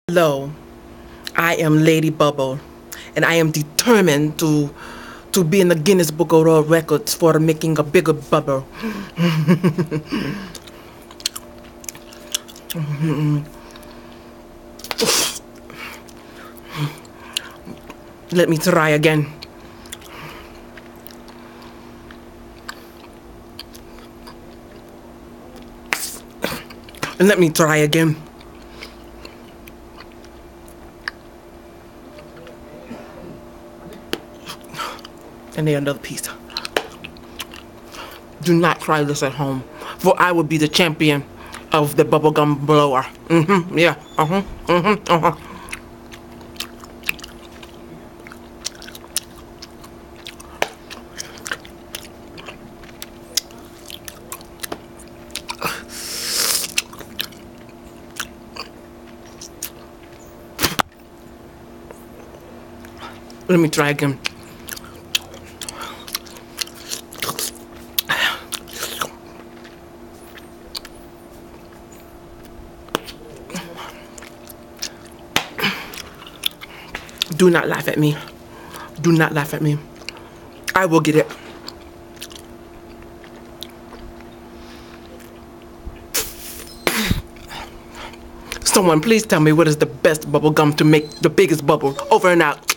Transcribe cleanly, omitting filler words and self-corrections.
Hello, I am Lady Bubble, and I am determined to be in the Guinness Book of World Records for making a bigger bubble. Let me try again. And let me try again. And then another piece. Do not try this at home, for I will be the champion of the bubblegum blower. Yeah. Let me try again. Do not laugh at me. Do not laugh at me. I will get it. Someone please tell me what is the best bubble gum to make the biggest bubble. Over and out.